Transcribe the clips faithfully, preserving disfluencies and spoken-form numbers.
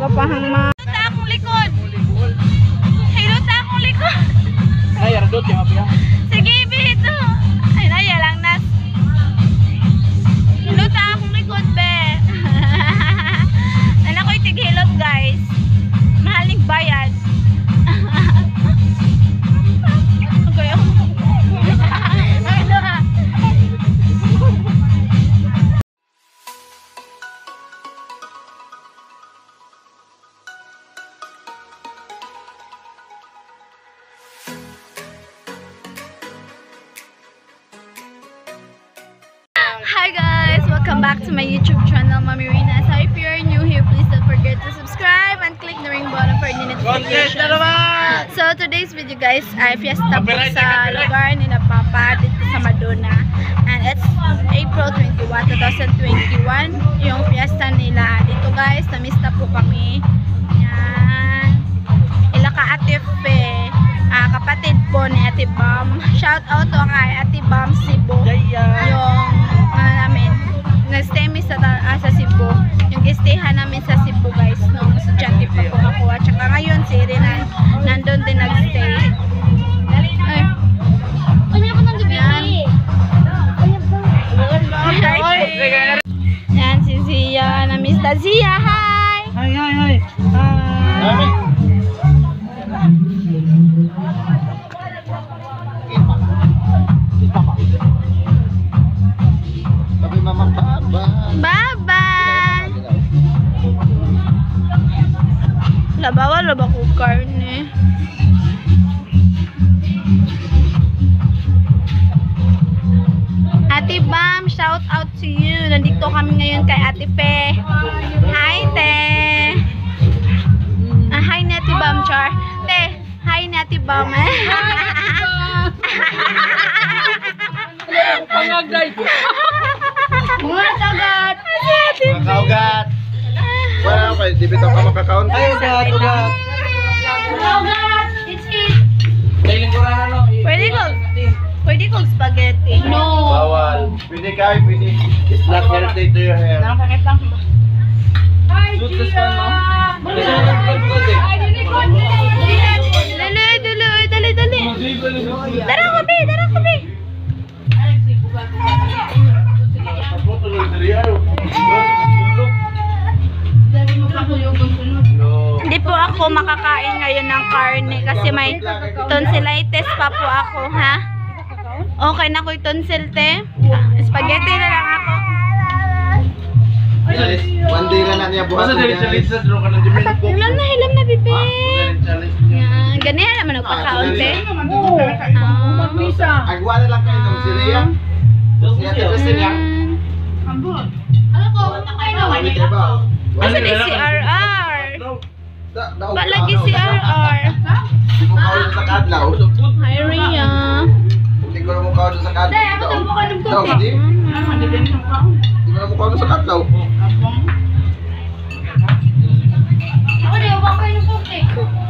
Gapahang ma. Luta akong likod. Ay, luta akong likod. Ay, ardot yung apiya. Sige, bito. Ay, naya lang nas. Luta akong likod, be. Ano ko'y tighilot, guys. Mahaling bayad. Okay, ako. Hi guys! Welcome back to my YouTube channel, Mommy Rina. So if you're new here, please don't forget to subscribe and click the ring button for the notification. So today's video guys ay fiesta po sa lugar ni na Papa dito sa Madonna. And it's April twenty-first, twenty twenty-one yung fiesta nila. Dito guys, namista po kami. Yan. Ila ka Ate Fe. Ah, kapatid po ni Ate Bam. Shout out to kay Ate Bam Cebu. Yung ano namin, nag-stay mi sa, uh, sa Cebu. Yung gistayhan namin sa Cebu guys, nung estudyante pa po ako. At saka ngayon si Renan nandun din nag-stay. Ay. Kanya po nang gabi. Yan. Yan si Zia. Na-miss na Zia. Hi! Hi, hi, hi. Hi. Bye-bye! Bawal na ba ko karne? Ate Bam, shout out to you. Nandito kami ngayon kay Ate Fe. Hi, Te! Ah, hi ni Ate Bam, Char. Te, hi ni Ate Bam. Pangagday. Mga tagat! Mga kaugat! Wala kayo, di bitaw ka makakaon. Ay, ugat, ugat. Tagat! It's it! Dahil ko na ano. Pwede ko, pwede ko spaghetti. No! Bawal. Pwede kayo, pwede. It's not healthy to your hair. Nakakakit lang. Hi, Sutas ka, no? Dali, dali, dali, dali. Tara ko, be, tara ko, be. Hindi po ako makakain ngayon ng karne kasi may tonsillitis pa po ako, ha? Okay na ko yung tonsil, te? Spaghetti na lang ako. One day na na niya buhat. Masa dari challenge sa draw ka ng Jimmy? Hilam na, hilam na, bibi. Yan, ganyan naman ang pagkaon, te. Agwa na lang kayo ng siriya. Siya tito siriya. Ano ko? Nakain na, Pwede kayo ba? Asa ni si R R? Da- daog Ba ka, lagi daog si ka. R R? Di mo kaon sa kadlaw. Hi, Rhea. Hindi ko na mo kaon sa kadlaw. Dahil ako tayo ka ng Daog, tubig. di? Di mo na mo kaon sa kadlaw. Ako na, huwag kayo ng tubig.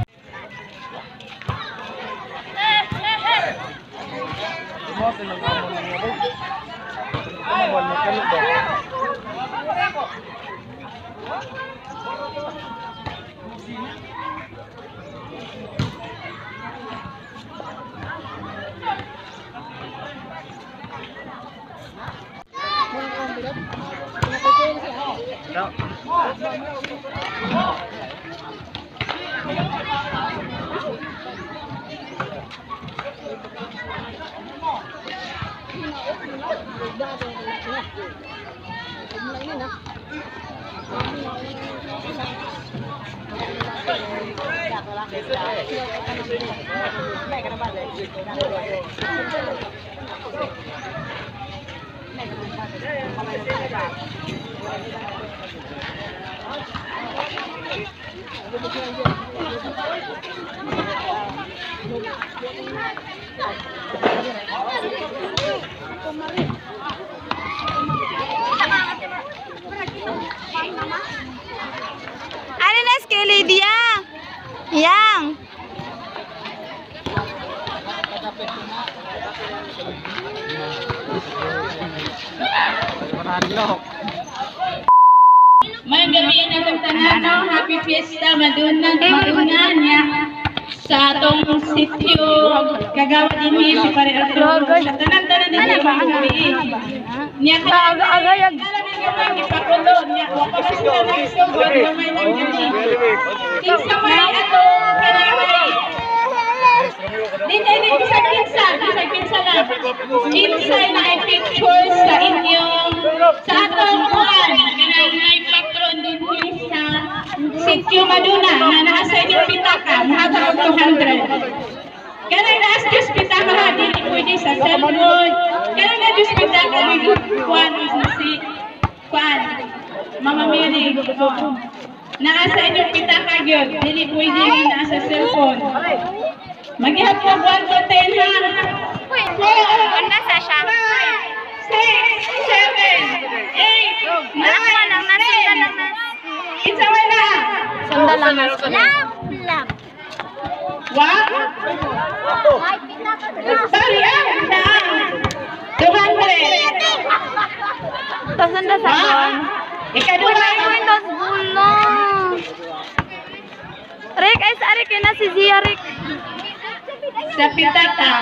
Ano na skeli dia? Yang. May gabi yan ang tanan, no? Happy magpipiesta madunag mauna niya sa atong sityo kagawa din niya si Pare Arturo sa tanan-tanan din niya pag-uwi niya ka-aga-agayag ipakulo niya wala pa sila nagsugod gamay lang gani kinsa may ato kanakay din din sa kinsa sa kinsa lang kinsa na ay pictures sa inyong sa atong kuan kanang may patron din sa Sitio Maduna na nasa inyong pitaka mahaba og two hundred kanang naas Diyos pitaka ha dili pwede sa cellphone kanang na Diyos pitaka with kuan na si kuan Mama Mary nasa inyong pitaka gyud dili pwede na sa cellphone maghihap mo one to ten ha Wait, nasa siya? six, seven, eight, nine, ten. Isa wala. Sunda lang na. Lap, lap. One. Sorry, ah. Two hundred. Tapos nanda sa doon. Ikaduha. Tapos bulo. Rick, ay sa Rick na si Zia, Rick. Sa pitata.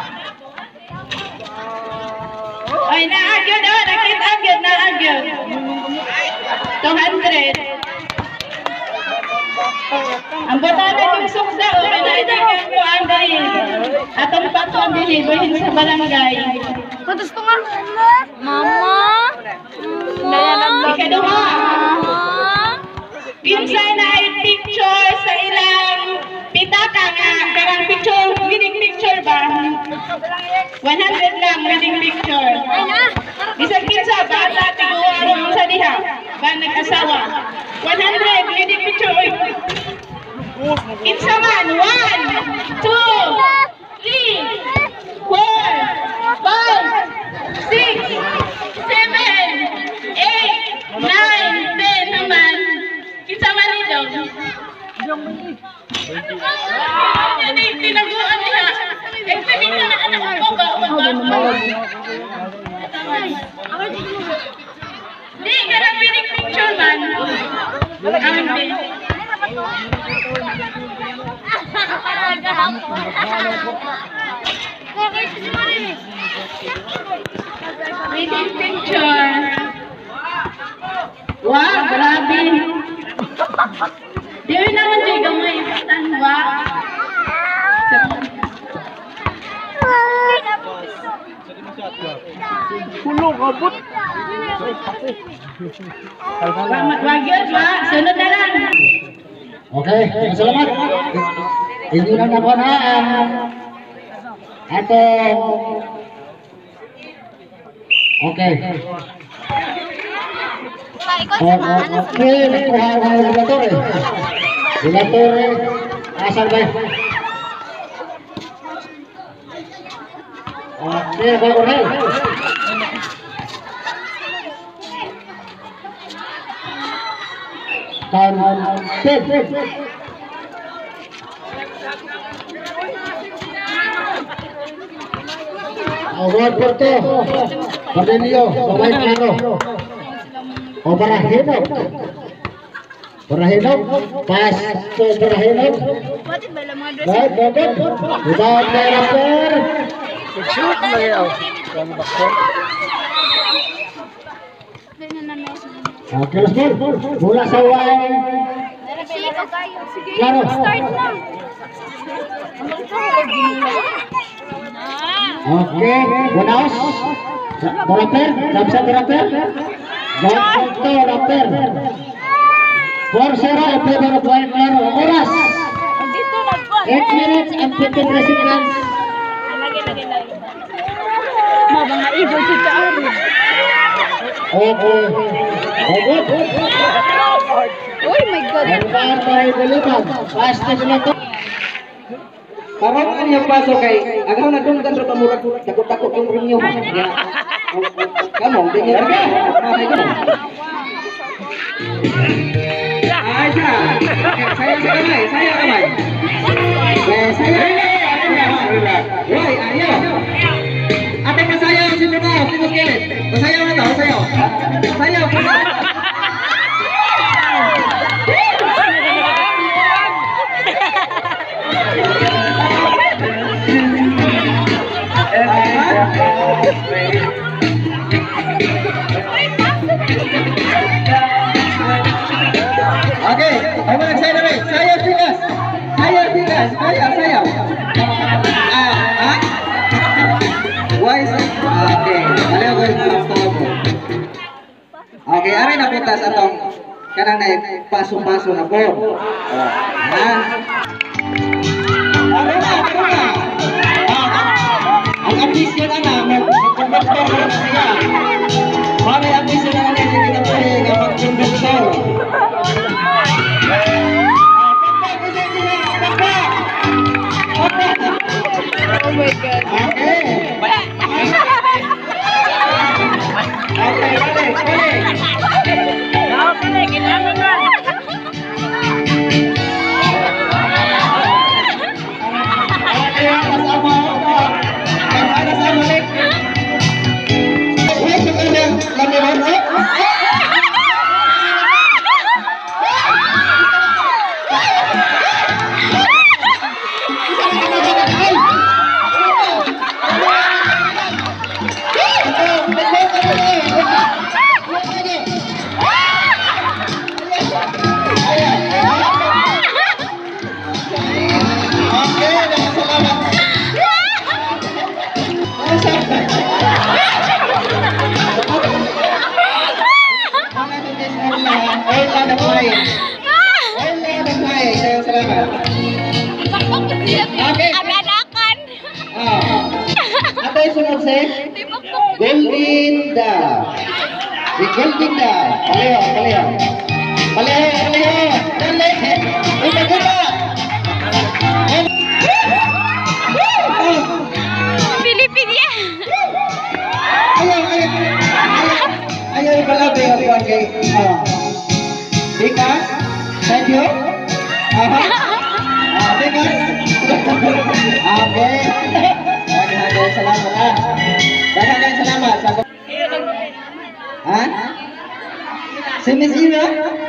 Ay, naagyod, oh. Nakita agyod, naagyod. two hundred. Ang batata yung suksa, o kanaidagan ko ang dahil. Atong pato ang dinibuhin sa barangay. Putos ko nga. Mama. Mama. Ikaduha. Pinsay na ay picture sa ilang pitaka nga. Karang picture, wedding picture ba? one hundred lang, wedding picture. Isang kinsa, bata, tiguarong sa diha. Ba nag-asawa. one hundred, wedding picture. Kinsa man, one, two, three, four, five, six, seven, eight, nine, ten naman. Kinsa man ito? Yan eh, tinaguan niya. Eh, sabi ka na anak ko ba? Di, karang pinig picture man. Amin. Pinig picture. Wow, grabe. Di naman siya gamay. Tanwa. Pulo kabut. Wag yun, ma. Sunod na lang. Oke, salamat. Ini lang ako na ang atong Oke. Oh, oke, nakuha ang relator eh. Relator eh. Asal ba? Oke, bago rin. Tanten. Award po ito. Cornelio, sabay klaro. O Barahinog. Barahinog. Pasto Barahinog. Bakit ba lang mga dress? Baik, baik. Without my rapper. Shoot na yaw. Kami bakso. Oke, let's go. Mula sa wine. Klaro. Start na. Oke, buenas. Rapper, Ramsa rapper. Bantu rapper. four zero, F baru poin klaro. Oras. eight minutes and fifteen seconds. Mau mga ibo dito ari. Oke. Oke. Oh my god. Bentar tayo balikan. Pasti sila to. Karong ano yung paso kay agaw na dunggan sa pamurag takot-takot yung rinyo mo. Kamu tingin ka. Ay siya. Saya sa kamay, saya kamay. Eh saya. Woi, ayo. Ate pasayaw si Nuno, si Muskilit. Pasayaw na to, pasayaw. Pasayaw. saya dali. Saya tigas. Saya tigas. Saya, saya. Ah, ah. Why is it? Okay. Kalian ko yung tawag ko. Okay, aray na punta sa tong kanang na paso-paso na po. Ha? Aray na, aray na. Ang ambisyon na na, mag-conductor na siya. Mami, ambisyon na na niya, sige na po eh, mag-conductor. Oh my God. Okay. Okay, balik, balik. Okay. Anakan. Ah. Apa yang sunod sih? Goldinda. Di Goldinda. Paleho, paleho. Paleho, paleho. Dali. Ito kita. Pilipinnya. Ayo, ayo. Ayo, ayo balabe ako kay. Ah. Dika. Thank you. Aha. Ah, Dika. Okay. Daghang salamat ah. Daghang salamat sa Ha? Si Miss Ira?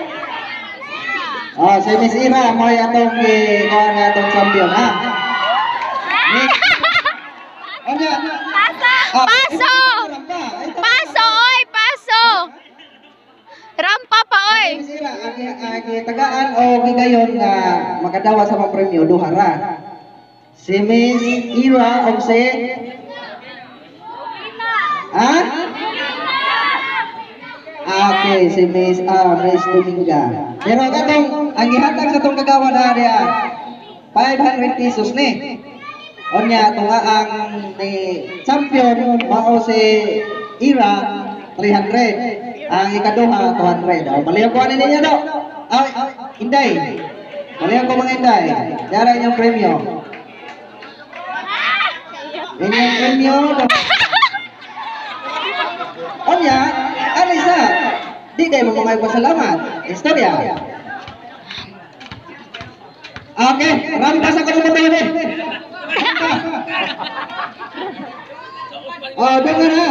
Oh, si Miss Ira mo atong ginawa nga atong champion ha. Miss. Ano? Paso! Paso! Paso, oy! Paso! Rampa pa, oy! Miss Ira, agi agi tagaan o gigayon nga makadawa sa mga premyo duha ra. Si Miss Ira og si Ha? Okay, si Miss ah, Miss Dominga. Pero katong ang gihatag sa tong kagawa na diya five hundred pesos ni. Onya tunga ang ni champion mao si Ira three hundred. Ang ikaduha two hundred. Oh, maliyan ko ani niya do. Ay, Inday. Maliyan ko mga Inday. Dara inyong premyo. Inyong premyo. Onya, ano isa? Di kayo mo may pasalamat. Istorya. Okay, rampas ako ng mga Oh, dengar na.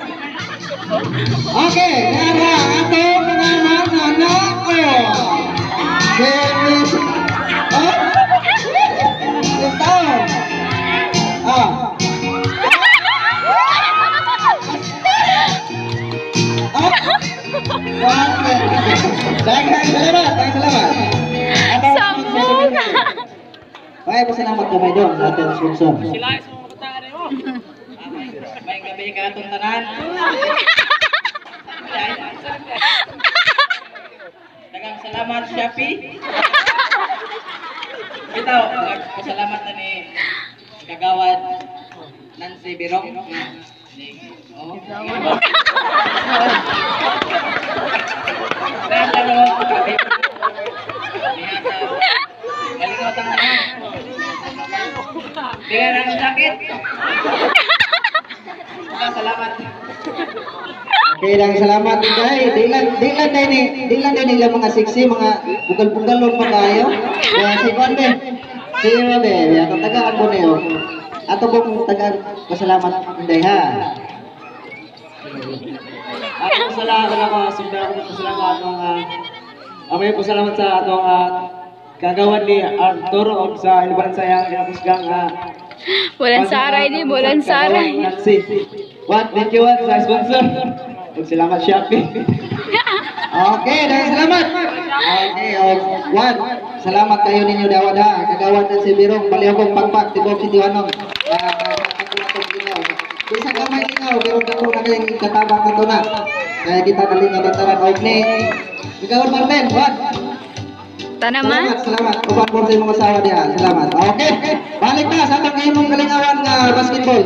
Okay, nara ato mga anak ko. Semis. Oh? Ito. Ah. Daghang salamat, daghang salamat. Sambung. Baik, pasalamat gamay doon sa ating sponsor. Sila sa mga kataan mo. May gabi ka itong tanan. Daghang salamat, Shopee. Bitaw, pasalamat na ni Kagawad Nancy Birong. Oh. Malingot ang mga. Bigyan ng sakit. Salamat. Okay, lang salamat Inday. Dilan dilan din ni, dilan din nila mga siksi, mga bugal-bugalon pa kayo. Ya si Konde. Si Konde, ya tagaan ko niyo. Ato pong tagaan pasalamat Inday ha. Ako salamat ako, sundar ako salamat mga Amay po salamat sa atong uh, kagawan ni Arthur o sa iliban sayang inamusgang uh, Bulan saray ni, bulan saray. What? Thank you what sa sponsor. Salamat Shopee. Okay, dahil salamat. Okay, oh, one. Salamat kayo ninyo dawad ha. Kagawad ng si Birong, palihog pagpak, tibok si Tiwanong. Bisa kamay lingaw, pero dako na kayong ikatabang na na. Kaya kita nalingaw bantaran. Okay, Kagawad Martin, one. Tanaman. Salamat, salamat. Upan po sa imong asawa diha. Salamat. Okay, balik na sa atong imong kalingawan nga basketball.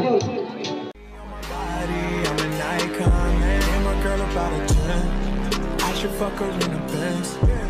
I'm an icon, man. My girl about a ten. I should fuck her in the Benz.